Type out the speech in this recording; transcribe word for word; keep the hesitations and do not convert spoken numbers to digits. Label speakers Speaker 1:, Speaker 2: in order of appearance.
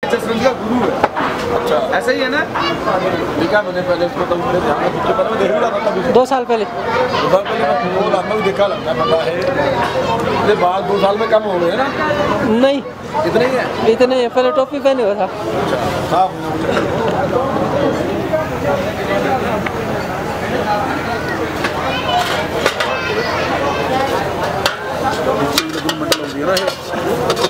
Speaker 1: शतरंज का गुरु है। अच्छा, ऐसा ही है ना? देखा मैंने पहले इसको, तो मुझे ध्यान में पीछे पता मैं देख रहा था तभी।
Speaker 2: दो साल पहले
Speaker 1: दो साल पहले मैं फुटबॉल आता हूँ, देखा लगता है पता है। ये बाद दो साल में कम हो गए ना?
Speaker 2: नहीं,
Speaker 1: इतने ही है।
Speaker 2: इतने ही है, पहले टोपी पहने हुआ था।
Speaker 1: था मंडल हो गया ना।